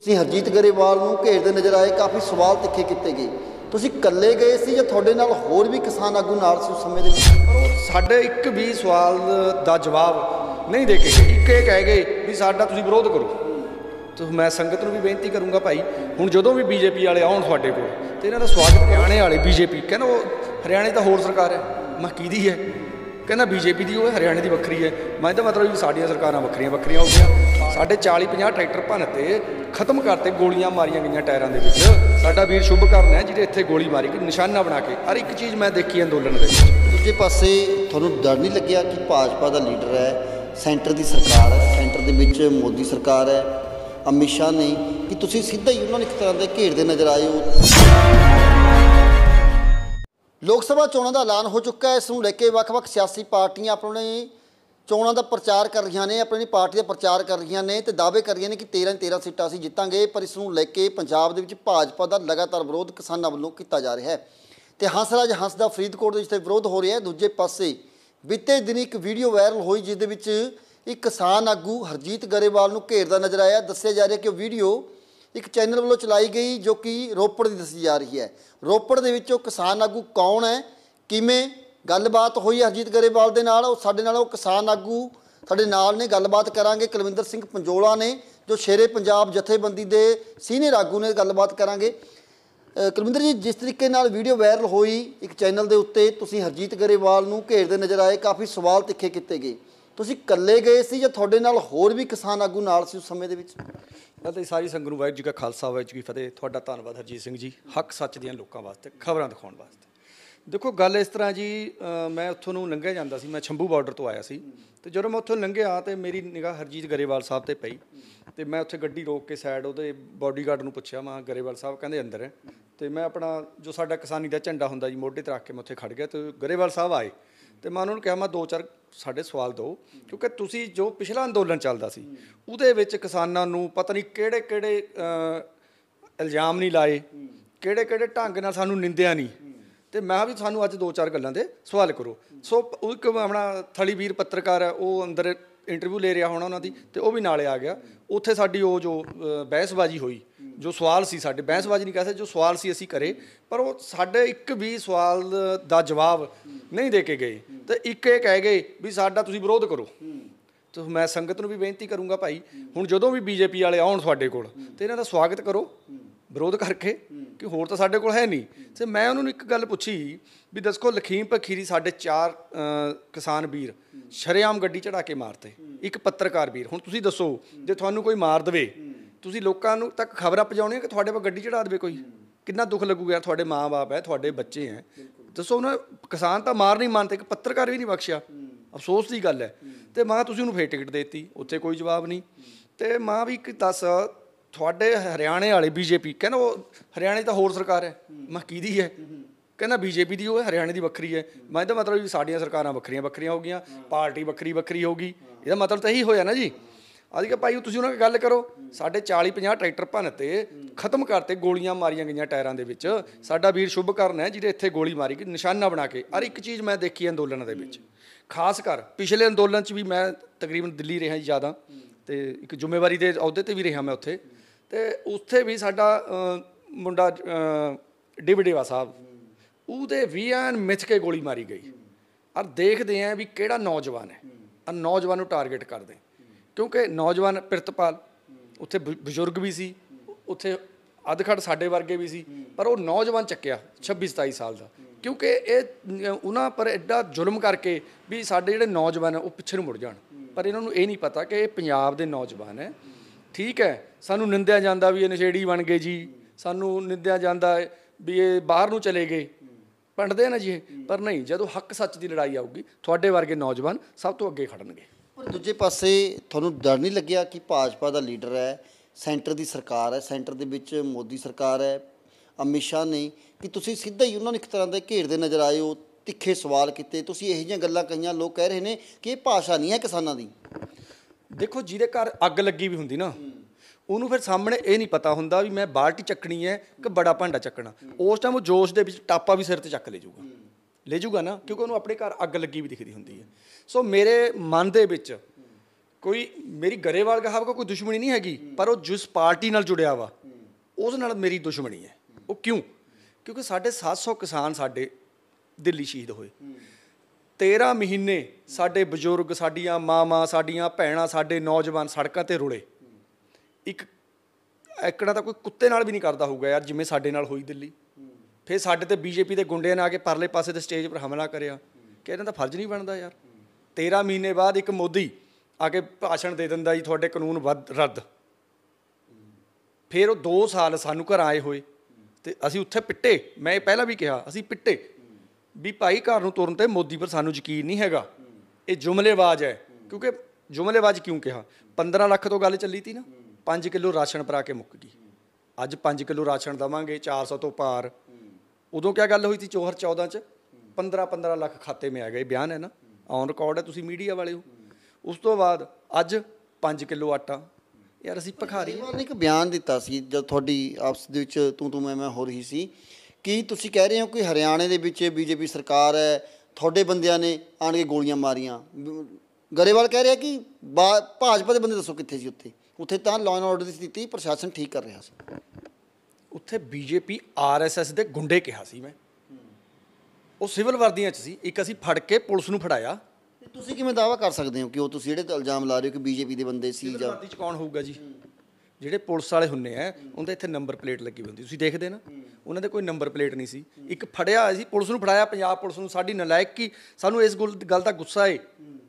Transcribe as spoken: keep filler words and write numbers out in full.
ਤੁਸੀਂ ਹਰਜੀਤ ਗਰੇਵਾਲ ਨੂੰ ਘੇਰਦੇ ਨਜ਼ਰ ਆਏ, ਕਾਫੀ ਸਵਾਲ ਤਿੱਖੇ ਕੀਤੇ ਗਏ। ਤੁਸੀਂ ਇਕੱਲੇ ਗਏ ਸੀ ਜਾਂ ਤੁਹਾਡੇ ਨਾਲ ਹੋਰ ਵੀ ਕਿਸਾਨ ਆਗੂ ਨਾਲ ਸੀ ਉਸ ਸਮੇਂ ਦੇ ਵਿੱਚ? ਪਰ ਉਹ ਸਾਡੇ ਇੱਕ ਵੀ ਸਵਾਲ ਦਾ ਜਵਾਬ ਨਹੀਂ ਦੇ ਕੇ ਗਏ। ਇੱਕ ਇਹ ਕਹਿ ਗਏ ਵੀ ਸਾਡਾ ਤੁਸੀਂ ਵਿਰੋਧ ਕਰੋ। ਤੇ ਮੈਂ ਸੰਗਤ ਨੂੰ ਵੀ ਬੇਨਤੀ ਕਰੂੰਗਾ, ਭਾਈ ਹੁਣ ਜਦੋਂ ਵੀ ਬੀਜੇਪੀ ਵਾਲੇ ਆਉਣ ਤੁਹਾਡੇ ਕੋਲ ਤੇ ਇਹਨਾਂ ਦਾ ਸਵਾਗਤ। ਹਰਿਆਣੇ ਵਾਲੇ ਬੀਜੇਪੀ ਕਹਿੰਦਾ ਉਹ ਹਰਿਆਣੇ ਤਾਂ ਹੋਰ ਸਰਕਾਰ ਹੈ। ਮੈਂ ਕਿਹਦੀ ਹੈ? ਕਹਿੰਦਾ ਬੀਜੇਪੀ ਦੀ, ਉਹ ਹਰਿਆਣੇ ਦੀ ਵੱਖਰੀ ਹੈ। ਮੈਂ ਤਾਂ ਮਤਲਬ ਵੀ ਸਾਡੀਆਂ ਸਰਕਾਰਾਂ ਵੱਖਰੀਆਂ ਵੱਖਰੀਆਂ ਹੋ ਗਈਆਂ। ਸਾਡੇ ਚਾਲੀ ਪੰਜਾਹ ਟਰੈਕਟਰ ਭੰਨ ਤੇ ਖਤਮ ਕਰਤੇ, ਗੋਲੀਆਂ ਮਾਰੀਆਂ ਗਈਆਂ ਟਾਇਰਾਂ ਦੇ ਵਿੱਚ। ਸਾਡਾ ਵੀਰ ਸ਼ੁਭਕਰਨ ਹੈ ਜਿਹਦੇ ਇੱਥੇ ਗੋਲੀ ਮਾਰੀ ਗਈ ਨਿਸ਼ਾਨਾ ਬਣਾ ਕੇ। ਹਰ ਇੱਕ ਚੀਜ਼ ਮੈਂ ਦੇਖੀ ਅੰਦੋਲਨ ਦੇ ਵਿੱਚ। ਦੂਜੇ ਪਾਸੇ ਤੁਹਾਨੂੰ ਡਰ ਨਹੀਂ ਲੱਗਿਆ ਕਿ ਭਾਜਪਾ ਦਾ ਲੀਡਰ ਹੈ, ਸੈਂਟਰ ਦੀ ਸਰਕਾਰ ਹੈ, ਸੈਂਟਰ ਦੇ ਵਿੱਚ ਮੋਦੀ ਸਰਕਾਰ ਹੈ, ਅਮਿਤ ਸ਼ਾਹ ਨੇ, ਕਿ ਤੁਸੀਂ ਸਿੱਧਾ ਹੀ ਉਹਨਾਂ ਨੂੰ ਇੱਕ ਤਰ੍ਹਾਂ ਦੇ ਘੇਰਦੇ ਨਜ਼ਰ ਆਏ ਹੋ? ਲੋਕ ਸਭਾ ਚੋਣਾਂ ਦਾ ਐਲਾਨ ਹੋ ਚੁੱਕਾ ਹੈ। ਇਸ ਨੂੰ ਲੈ ਕੇ ਵੱਖ-ਵੱਖ ਸਿਆਸੀ ਪਾਰਟੀਆਂ ਆਪਣੇ ਚੋਣਾਂ ਦਾ ਪ੍ਰਚਾਰ ਕਰ ਰਹੀਆਂ ਨੇ, ਆਪਣੀ ਪਾਰਟੀ ਦਾ ਪ੍ਰਚਾਰ ਕਰ ਰਹੀਆਂ ਨੇ ਤੇ ਦਾਅਵੇ ਕਰ ਰਹੀਆਂ ਨੇ ਕਿ ਤੇਰ੍ਹਾਂ ਤੇਰ੍ਹਾਂ ਸੀਟਾਂ ਅਸੀਂ ਜਿੱਤਾਂਗੇ। ਪਰ ਇਸ ਨੂੰ ਲੈ ਕੇ ਪੰਜਾਬ ਦੇ ਵਿੱਚ ਭਾਜਪਾ ਦਾ ਲਗਾਤਾਰ ਵਿਰੋਧ ਕਿਸਾਨਾਂ ਵੱਲੋਂ ਕੀਤਾ ਜਾ ਰਿਹਾ ਹੈ ਤੇ ਹੰਸਰਾਜ ਹੰਸ ਦਾ ਫਰੀਦਕੋਟ ਦੇ ਵਿੱਚ ਵਿਰੋਧ ਹੋ ਰਿਹਾ ਹੈ। ਦੂਜੇ ਪਾਸੇ ਬੀਤੇ ਦਿਨ ਇੱਕ ਵੀਡੀਓ ਵਾਇਰਲ ਹੋਈ ਜਿਸ ਦੇ ਵਿੱਚ ਇੱਕ ਕਿਸਾਨ ਆਗੂ ਹਰਜੀਤ ਗਰੇਵਾਲ ਨੂੰ ਘੇਰਦਾ ਨਜ਼ਰ ਆਇਆ। ਦੱਸਿਆ ਜਾ ਰਿਹਾ ਕਿ ਉਹ ਵੀਡੀਓ ਇੱਕ ਚੈਨਲ ਵੱਲੋਂ ਚਲਾਈ ਗਈ ਜੋ ਕਿ ਰੋਪੜ ਦੀ ਦੱਸੀ ਜਾ ਰਹੀ ਹੈ। ਰੋਪੜ ਦੇ ਵਿੱਚ ਉਹ ਕਿਸਾਨ ਆਗੂ ਕੌਣ ਹੈ, ਕਿਵੇਂ ਗੱਲਬਾਤ ਹੋਈ ਹਰਜੀਤ ਗਰੇਵਾਲ ਦੇ ਨਾਲ, ਉਹ ਸਾਡੇ ਨਾਲ ਉਹ ਕਿਸਾਨ ਆਗੂ ਸਾਡੇ ਨਾਲ ਨੇ। ਗੱਲਬਾਤ ਕਰਾਂਗੇ ਕੁਲਵਿੰਦਰ ਸਿੰਘ ਪੰਜੋਲਾ ਨੇ ਜੋ ਸ਼ੇਰੇ ਪੰਜਾਬ ਜਥੇਬੰਦੀ ਦੇ ਸੀਨੀਅਰ ਆਗੂ ਨੇ। ਗੱਲਬਾਤ ਕਰਾਂਗੇ। ਕੁਲਵਿੰਦਰ ਜੀ, ਜਿਸ ਤਰੀਕੇ ਨਾਲ ਵੀਡੀਓ ਵਾਇਰਲ ਹੋਈ ਇੱਕ ਚੈਨਲ ਦੇ ਉੱਤੇ, ਤੁਸੀਂ ਹਰਜੀਤ ਗਰੇਵਾਲ ਨੂੰ ਘੇਰਦੇ ਨਜ਼ਰ ਆਏ, ਕਾਫੀ ਸਵਾਲ ਤਿੱਖੇ ਕੀਤੇ ਗਏ। ਤੁਸੀਂ ਇਕੱਲੇ ਗਏ ਸੀ ਜਾਂ ਤੁਹਾਡੇ ਨਾਲ ਹੋਰ ਵੀ ਕਿਸਾਨ ਆਗੂ ਨਾਲ ਸੀ ਉਸ ਸਮੇਂ ਦੇ ਵਿੱਚ? ਮੈਂ ਤਾਂ ਸਾਰੀ ਸੰਗਤ ਨੂੰ ਵਾਹਿਗੁਰੂ ਜੀ ਕਾ ਖਾਲਸਾ ਵਾਹਿਗੁਰੂ ਜੀ ਕੀ ਫਤਿਹ। ਤੁਹਾਡਾ ਧੰਨਵਾਦ ਹਰਜੀਤ ਸਿੰਘ ਜੀ, ਹੱਕ ਸੱਚ ਦੀਆਂ ਲੋਕਾਂ ਵਾਸਤੇ ਖਬਰਾਂ ਦਿਖਾਉਣ ਵਾਸਤੇ। ਦੇਖੋ ਗੱਲ ਇਸ ਤਰ੍ਹਾਂ ਜੀ, ਮੈਂ ਉੱਥੋਂ ਨੂੰ ਲੰਘਿਆ ਜਾਂਦਾ ਸੀ, ਮੈਂ ਸ਼ੰਭੂ ਬਾਰਡਰ ਤੋਂ ਆਇਆ ਸੀ ਅਤੇ ਜਦੋਂ ਮੈਂ ਉੱਥੋਂ ਲੰਘਿਆ ਤਾਂ ਮੇਰੀ ਨਿਗਾਹ ਹਰਜੀਤ ਗਰੇਵਾਲ ਸਾਹਿਬ 'ਤੇ ਪਈ ਅਤੇ ਮੈਂ ਉੱਥੇ ਗੱਡੀ ਰੋਕ ਕੇ ਸਾਈਡ ਉਹਦੇ ਬਾਡੀਗਾਰਡ ਨੂੰ ਪੁੱਛਿਆ, ਮੈਂ ਗਰੇਵਾਲ ਸਾਹਿਬ ਕਹਿੰਦੇ ਅੰਦਰ ਹੈ। ਅਤੇ ਮੈਂ ਆਪਣਾ ਜੋ ਸਾਡਾ ਕਿਸਾਨੀ ਦਾ ਝੰਡਾ ਹੁੰਦਾ ਜੀ ਮੋਢੇ 'ਤੇ ਰੱਖ ਕੇ ਮੈਂ ਉੱਥੇ ਖੜ੍ਹ ਗਿਆ ਅਤੇ ਗਰੇਵਾਲ ਸਾਹਿਬ ਆਏ ਅਤੇ ਮੈਂ ਉਹਨਾਂ ਨੂੰ ਕਿਹਾ, ਮੈਂ ਦੋ ਚਾਰ ਸਾਡੇ ਸਵਾਲ ਦਿਓ, ਕਿਉਂਕਿ ਤੁਸੀਂ ਜੋ ਪਿਛਲਾ ਅੰਦੋਲਨ ਚੱਲਦਾ ਸੀ ਉਹਦੇ ਵਿੱਚ ਕਿਸਾਨਾਂ ਨੂੰ ਪਤਾ ਨਹੀਂ ਕਿਹੜੇ ਕਿਹੜੇ ਇਲਜ਼ਾਮ ਨਹੀਂ ਲਾਏ, ਕਿਹੜੇ ਕਿਹੜੇ ਢੰਗ ਨਾਲ ਸਾਨੂੰ ਨਿੰਦਿਆ ਨਹੀਂ। ਅਤੇ ਮੈਂ ਵੀ ਸਾਨੂੰ ਅੱਜ ਦੋ ਚਾਰ ਗੱਲਾਂ ਦੇ ਸਵਾਲ ਕਰੋ। ਸੋ ਉਹ ਇੱਕ ਆਪਣਾ ਥਲੀ ਵੀਰ ਪੱਤਰਕਾਰ ਹੈ, ਉਹ ਅੰਦਰ ਇੰਟਰਵਿਊ ਲੈ ਰਿਹਾ ਹੋਣਾ ਉਹਨਾਂ ਦੀ, ਅਤੇ ਉਹ ਵੀ ਨਾਲੇ ਆ ਗਿਆ। ਉੱਥੇ ਸਾਡੀ ਉਹ ਜੋ ਬਹਿਸਬਾਜ਼ੀ ਹੋਈ, ਜੋ ਸਵਾਲ ਸੀ ਸਾਡੇ, ਬਹਿਸਬਾਜ਼ੀ ਨਹੀਂ ਕਹਿ ਸਕਦੇ, ਜੋ ਸਵਾਲ ਸੀ ਅਸੀਂ ਕਰੇ, ਪਰ ਉਹ ਸਾਡੇ ਇੱਕ ਵੀ ਸਵਾਲ ਦਾ ਜਵਾਬ ਨਹੀਂ ਦੇ ਕੇ ਗਏ। ਅਤੇ ਇੱਕ ਇਹ ਕਹਿ ਗਏ ਵੀ ਸਾਡਾ ਤੁਸੀਂ ਵਿਰੋਧ ਕਰੋ। ਤੇ ਮੈਂ ਸੰਗਤ ਨੂੰ ਵੀ ਬੇਨਤੀ ਕਰੂੰਗਾ, ਭਾਈ ਹੁਣ ਜਦੋਂ ਵੀ ਬੀਜੇਪੀ ਵਾਲੇ ਆਉਣ ਤੁਹਾਡੇ ਕੋਲ ਤੇ ਇਹਨਾਂ ਦਾ ਸਵਾਗਤ ਕਰੋ ਵਿਰੋਧ ਕਰਕੇ, ਕਿ ਹੋਰ ਤਾਂ ਸਾਡੇ ਕੋਲ ਹੈ ਨਹੀਂ। ਅਤੇ ਮੈਂ ਉਹਨਾਂ ਨੂੰ ਇੱਕ ਗੱਲ ਪੁੱਛੀ ਵੀ ਦੱਸੋ, ਲਖੀਮ ਭਖੀਰੀ ਸਾਡੇ ਚਾਰ ਕਿਸਾਨ ਵੀਰ ਸ਼ਰੇਆਮ ਗੱਡੀ ਚੜ੍ਹਾ ਕੇ ਮਾਰਤੇ, ਇੱਕ ਪੱਤਰਕਾਰ ਵੀਰ। ਹੁਣ ਤੁਸੀਂ ਦੱਸੋ, ਜੇ ਤੁਹਾਨੂੰ ਕੋਈ ਮਾਰ ਦੇਵੇ, ਤੁਸੀਂ ਲੋਕਾਂ ਨੂੰ ਤੱਕ ਖਬਰਾਂ ਪਹੁੰਚਾਉਣੀਆਂ ਕਿ ਤੁਹਾਡੇ ਕੋਲ ਗੱਡੀ ਚੜ੍ਹਾ ਦੇਵੇ ਕੋਈ, ਕਿੰਨਾ ਦੁੱਖ ਲੱਗੂਗਾ। ਤੁਹਾਡੇ ਮਾਂ ਬਾਪ ਹੈ, ਤੁਹਾਡੇ ਬੱਚੇ ਹੈ, ਦੱਸੋ। ਉਹਨਾਂ ਕਿਸਾਨ ਤਾਂ ਮਾਰ ਨਹੀਂ ਮੰਨਦੇ, ਇੱਕ ਪੱਤਰਕਾਰ ਵੀ ਨਹੀਂ ਬਖਸ਼ਿਆ, ਅਫਸੋਸ ਦੀ ਗੱਲ ਹੈ। ਅਤੇ ਮਾਂ ਤੁਸੀਂ ਉਹਨੂੰ ਫੇਰ ਟਿਕਟ ਦੇ ਦਿੱਤੀ, ਉੱਥੇ ਕੋਈ ਜਵਾਬ ਨਹੀਂ। ਅਤੇ ਮਾਂ ਵੀ ਇੱਕ ਦੱਸ, ਤੁਹਾਡੇ ਹਰਿਆਣੇ ਵਾਲੇ ਬੀਜੇਪੀ ਕਹਿੰਦਾ ਉਹ ਹਰਿਆਣੇ ਤਾਂ ਹੋਰ ਸਰਕਾਰ ਹੈ। ਮੈਂ ਕਿਹਦੀ ਹੈ? ਕਹਿੰਦਾ ਬੀਜੇਪੀ ਦੀ, ਉਹ ਹਰਿਆਣੇ ਦੀ ਵੱਖਰੀ ਹੈ। ਮੈਂ ਤਾਂ ਮਤਲਬ ਵੀ ਸਾਡੀਆਂ ਸਰਕਾਰਾਂ ਵੱਖਰੀਆਂ ਵੱਖਰੀਆਂ ਹੋ ਗਈਆਂ, ਪਾਰਟੀ ਵੱਖਰੀ ਵੱਖਰੀ ਹੋ ਗਈ। ਇਹਦਾ ਮਤਲਬ ਤਾਂ ਇਹੀ ਹੋਇਆ ਨਾ ਜੀ। ਅੱਜ ਕੱਲ੍ਹ ਭਾਈ ਤੁਸੀਂ ਉਹਨਾਂ ਨਾਲ ਗੱਲ ਕਰੋ। ਸਾਡੇ ਚਾਲੀ ਪੰਜਾਹ ਟਰੈਕਟਰ ਭੰਨ ਤੇ ਖਤਮ ਕਰਤੇ, ਗੋਲੀਆਂ ਮਾਰੀਆਂ ਗਈਆਂ ਟਾਇਰਾਂ ਦੇ ਵਿੱਚ। ਸਾਡਾ ਵੀਰ ਸ਼ੁਭਕਰਨ ਹੈ ਜਿਹਦੇ ਇੱਥੇ ਗੋਲੀ ਮਾਰੀ ਗਈ ਨਿਸ਼ਾਨਾ ਬਣਾ ਕੇ। ਹਰ ਇੱਕ ਚੀਜ਼ ਮੈਂ ਦੇਖੀ ਅੰਦੋਲਨਾਂ ਦੇ ਵਿੱਚ, ਖਾਸ ਕਰ ਪਿਛਲੇ ਅੰਦੋਲਨ 'ਚ ਵੀ ਮੈਂ ਤਕਰੀਬਨ ਦਿੱਲੀ ਰਿਹਾ ਜੀ ਜ਼ਿਆਦਾ, ਅਤੇ ਇੱਕ ਜ਼ਿੰਮੇਵਾਰੀ ਦੇ ਅਹੁਦੇ 'ਤੇ ਵੀ ਰਿਹਾ ਮੈਂ ਉੱਥੇ। ਅਤੇ ਉੱਥੇ ਵੀ ਸਾਡਾ ਮੁੰਡਾ ਡਿਵਡੇਵਾ ਸਾਹਿਬ, ਉਹਦੇ ਵੀ ਐਨ ਮਿੱਥ ਕੇ ਗੋਲੀ ਮਾਰੀ ਗਈ। ਔਰ ਦੇਖਦੇ ਹਾਂ ਵੀ ਕਿਹੜਾ ਨੌਜਵਾਨ ਹੈ, ਔਰ ਨੌਜਵਾਨ ਨੂੰ ਟਾਰਗੇਟ ਕਰਦੇ, ਕਿਉਂਕਿ ਨੌਜਵਾਨ ਪ੍ਰਿਤਪਾਲ ਉੱਥੇ ਬ ਬਜ਼ੁਰਗ ਵੀ ਸੀ, ਉੱਥੇ ਅਧਖੜ ਸਾਡੇ ਵਰਗੇ ਵੀ ਸੀ, ਪਰ ਉਹ ਨੌਜਵਾਨ ਚੱਕਿਆ ਛੱਬੀ ਸਤਾਈ ਸਾਲ ਦਾ, ਕਿਉਂਕਿ ਇਹ ਉਹਨਾਂ ਪਰ ਐਡਾ ਜ਼ੁਲਮ ਕਰਕੇ ਵੀ ਸਾਡੇ ਜਿਹੜੇ ਨੌਜਵਾਨ ਉਹ ਪਿੱਛੇ ਨੂੰ ਮੁੜ ਜਾਣ। ਪਰ ਇਹਨਾਂ ਨੂੰ ਇਹ ਨਹੀਂ ਪਤਾ ਕਿ ਇਹ ਪੰਜਾਬ ਦੇ ਨੌਜਵਾਨ ਹੈ। ਠੀਕ ਹੈ, ਸਾਨੂੰ ਨਿੰਦਿਆ ਜਾਂਦਾ ਵੀ ਇਹ ਨਸ਼ੇੜੀ ਬਣ ਗਏ ਜੀ, ਸਾਨੂੰ ਨਿੰਦਿਆ ਜਾਂਦਾ ਵੀ ਇਹ ਬਾਹਰ ਨੂੰ ਚਲੇ ਗਏ, ਪੰਡਦੇ ਨਾ ਜੀ ਇਹ। ਪਰ ਨਹੀਂ, ਜਦੋਂ ਹੱਕ ਸੱਚ ਦੀ ਲੜਾਈ ਆਊਗੀ ਤੁਹਾਡੇ ਵਰਗੇ ਨੌਜਵਾਨ ਸਭ ਤੋਂ ਅੱਗੇ ਖੜਨਗੇ। ਪਰ ਦੂਜੇ ਪਾਸੇ ਤੁਹਾਨੂੰ ਡਰ ਨਹੀਂ ਲੱਗਿਆ ਕਿ ਭਾਜਪਾ ਦਾ ਲੀਡਰ ਹੈ, ਸੈਂਟਰ ਦੀ ਸਰਕਾਰ ਹੈ, ਸੈਂਟਰ ਦੇ ਵਿੱਚ ਮੋਦੀ ਸਰਕਾਰ ਹੈ, ਅਮਿਤ ਸ਼ਾਹ ਨੇ, ਕਿ ਤੁਸੀਂ ਸਿੱਧਾ ਹੀ ਉਹਨਾਂ ਨੂੰ ਇੱਕ ਤਰ੍ਹਾਂ ਦੇ ਘੇਰਦੇ ਨਜ਼ਰ ਆਏ ਹੋ, ਤਿੱਖੇ ਸਵਾਲ ਕੀਤੇ, ਤੁਸੀਂ ਇਹੋ ਜਿਹੀਆਂ ਗੱਲਾਂ ਕਹੀਆਂ। ਲੋਕ ਕਹਿ ਰਹੇ ਨੇ ਕਿ ਇਹ ਭਾਸ਼ਾ ਨਹੀਂ ਹੈ ਕਿਸਾਨਾਂ ਦੀ। ਦੇਖੋ, ਜਿਹਦੇ ਘਰ ਅੱਗ ਲੱਗੀ ਵੀ ਹੁੰਦੀ ਨਾ, ਉਹਨੂੰ ਫਿਰ ਸਾਹਮਣੇ ਇਹ ਨਹੀਂ ਪਤਾ ਹੁੰਦਾ ਵੀ ਮੈਂ ਬਾਲਟੀ ਚੱਕਣੀ ਹੈ ਕਿ ਬੜਾ ਭਾਂਡਾ ਚੱਕਣਾ। ਉਸ ਟਾਈਮ ਉਹ ਜੋਸ਼ ਦੇ ਵਿੱਚ ਟਾਪਾ ਵੀ ਸਿਰ 'ਤੇ ਚੱਕ ਲੈ ਜੂਗਾ ਲੈ ਜੂਗਾ ਨਾ, ਕਿਉਂਕਿ ਉਹਨੂੰ ਆਪਣੇ ਘਰ ਅੱਗ ਲੱਗੀ ਵੀ ਦਿਖਦੀ ਹੁੰਦੀ ਹੈ। ਸੋ ਮੇਰੇ ਮਨ ਦੇ ਵਿੱਚ ਕੋਈ ਮੇਰੀ ਗਰੇਵਾਲ ਗਾਹਬ ਕੋ ਕੋਈ ਦੁਸ਼ਮਣੀ ਨਹੀਂ ਹੈਗੀ, ਪਰ ਉਹ ਜਿਸ ਪਾਰਟੀ ਨਾਲ ਜੁੜਿਆ ਵਾ ਉਸ ਨਾਲ ਮੇਰੀ ਦੁਸ਼ਮਣੀ ਹੈ। ਉਹ ਕਿਉਂ? ਕਿਉਂਕਿ ਸਾਡੇ ਸੱਤ ਸੌ ਕਿਸਾਨ ਸਾਡੇ ਦਿੱਲੀ ਸ਼ਹੀਦ ਹੋਏ, ਤੇਰ੍ਹਾਂ ਮਹੀਨੇ ਸਾਡੇ ਬਜ਼ੁਰਗ, ਸਾਡੀਆਂ ਮਾਵਾਂ, ਸਾਡੀਆਂ ਭੈਣਾਂ, ਸਾਡੇ ਨੌਜਵਾਨ ਸੜਕਾਂ 'ਤੇ ਰੁਲੇ। ਇੱਕ ਐਕੜਾ ਤਾਂ ਕੋਈ ਕੁੱਤੇ ਨਾਲ ਵੀ ਨਹੀਂ ਕਰਦਾ ਹੋਊਗਾ ਯਾਰ ਜਿਵੇਂ ਸਾਡੇ ਨਾਲ ਹੋਈ ਦਿੱਲੀ। ਫਿਰ ਸਾਡੇ ਤੇ ਬੀਜੇਪੀ ਦੇ ਗੁੰਡਿਆਂ ਨੇ ਆ ਕੇ ਪਰਲੇ ਪਾਸੇ ਦੇ ਸਟੇਜ ਪਰ ਹਮਲਾ ਕਰਿਆ ਕਿ ਇਹਨਾਂ ਦਾ ਫਰਜ਼ ਨਹੀਂ ਬਣਦਾ ਯਾਰ। ਤੇਰ੍ਹਾਂ ਮਹੀਨੇ ਬਾਅਦ ਇੱਕ ਮੋਦੀ ਆ ਕੇ ਭਾਸ਼ਣ ਦੇ ਦਿੰਦਾ ਜੀ ਤੁਹਾਡੇ ਕਾਨੂੰਨ ਵੱਧ ਰੱਦ। ਫਿਰ ਉਹ ਦੋ ਸਾਲ ਸਾਨੂੰ ਘਰ ਆਏ ਹੋਏ ਅਤੇ ਅਸੀਂ ਉੱਥੇ ਪਿੱਟੇ। ਮੈਂ ਇਹ ਪਹਿਲਾਂ ਵੀ ਕਿਹਾ, ਅਸੀਂ ਪਿੱਟੇ ਵੀ ਭਾਈ ਘਰ ਨੂੰ ਤੁਰਨ 'ਤੇ ਮੋਦੀ ਪਰ ਸਾਨੂੰ ਯਕੀਨ ਨਹੀਂ ਹੈਗਾ, ਇਹ ਜੁਮਲੇਬਾਜ਼ ਹੈ। ਕਿਉਂਕਿ ਜੁਮਲੇਬਾਜ਼ ਕਿਉਂ ਕਿਹਾ? ਪੰਦਰਾਂ ਲੱਖ ਤੋਂ ਗੱਲ ਚੱਲੀ ਤੀ ਨਾ, ਪੰਜ ਕਿੱਲੋ ਰਾਸ਼ਨ ਭਰਾ ਕੇ ਮੁੱਕ ਗਈ। ਅੱਜ ਪੰਜ ਕਿੱਲੋ ਰਾਸ਼ਨ ਦੇਵਾਂਗੇ, ਚਾਰ ਸੌ ਤੋਂ ਪਾਰ। ਉਦੋਂ ਕਿਆ ਗੱਲ ਹੋਈ ਸੀ ਚੌਹਰ ਚੌਦਾਂ 'ਚ? ਪੰਦਰਾਂ ਪੰਦਰਾਂ ਲੱਖ ਖਾਤੇ ਮੇ ਆ ਗਏ। ਬਿਆਨ ਹੈ ਨਾ, ਔਨ ਰਿਕਾਰਡ ਹੈ, ਤੁਸੀਂ ਮੀਡੀਆ ਵਾਲੇ ਹੋ। ਉਸ ਤੋਂ ਬਾਅਦ ਅੱਜ ਪੰਜ ਕਿੱਲੋ ਆਟਾ। ਯਾਰ ਅਸੀਂ ਭਿਖਾਰੀ। ਨੇ ਇੱਕ ਬਿਆਨ ਦਿੱਤਾ ਸੀ ਜਦ ਤੁਹਾਡੀ ਆਪਸ ਦੇ ਵਿੱਚ ਤੂੰ ਤੂੰ ਮੈਂ ਮੈਂ ਹੋ ਰਹੀ ਸੀ ਕਿ ਤੁਸੀਂ ਕਹਿ ਰਹੇ ਹੋ ਕਿ ਹਰਿਆਣੇ ਦੇ ਵਿੱਚ ਬੀਜੇਪੀ ਸਰਕਾਰ ਹੈ, ਤੁਹਾਡੇ ਬੰਦਿਆਂ ਨੇ ਆਣ ਕੇ ਗੋਲੀਆਂ ਮਾਰੀਆਂ। ਗਰੇਵਾਲ ਕਹਿ ਰਿਹਾ ਕਿ ਬਾ ਭਾਜਪਾ ਦੇ ਬੰਦੇ ਦੱਸੋ ਕਿੱਥੇ ਸੀ ਉੱਥੇ? ਉੱਥੇ ਤਾਂ ਲਾਅ ਐਂਡ ਆਰਡਰ ਦੀ ਸਥਿਤੀ ਪ੍ਰਸ਼ਾਸਨ ਠੀਕ ਕਰ ਰਿਹਾ ਸੀ। ਉੱਥੇ ਬੀਜੇਪੀ ਆਰ ਐਸ ਐਸ ਦੇ ਗੁੰਡੇ ਕਿਹਾ ਸੀ ਮੈਂ। ਉਹ ਸਿਵਲ ਵਰਦੀਆਂ 'ਚ ਸੀ। ਇੱਕ ਅਸੀਂ ਫੜ ਕੇ ਪੁਲਿਸ ਨੂੰ ਫੜਾਇਆ। ਤੁਸੀਂ ਕਿਵੇਂ ਦਾਅਵਾ ਕਰ ਸਕਦੇ ਹੋ ਕਿ ਉਹ ਤੁਸੀਂ ਜਿਹੜੇ ਇਲਜ਼ਾਮ ਲਾ ਰਹੇ ਹੋ ਕਿ ਬੀਜੇਪੀ ਦੇ ਬੰਦੇ ਸੀ? ਜਾਂ ਵਰਦੀ 'ਚ ਕੌਣ ਹੋਊਗਾ ਜੀ? ਜਿਹੜੇ ਪੁਲਿਸ ਵਾਲੇ ਹੁੰਦੇ ਆ ਉਹਦੇ ਇੱਥੇ ਨੰਬਰ ਪਲੇਟ ਲੱਗੀ ਹੁੰਦੀ, ਤੁਸੀਂ ਦੇਖਦੇ ਨਾ। ਉਹਨਾਂ ਦੇ ਕੋਈ ਨੰਬਰ ਪਲੇਟ ਨਹੀਂ ਸੀ। ਇੱਕ ਫੜਿਆ ਹੋਇਆ ਸੀ, ਪੁਲਿਸ ਨੂੰ ਫੜਾਇਆ, ਪੰਜਾਬ ਪੁਲਿਸ ਨੂੰ। ਸਾਡੀ ਨਲਾਇਕੀ, ਸਾਨੂੰ ਇਸ ਗੱਲ ਦਾ ਗੁੱਸਾ ਏ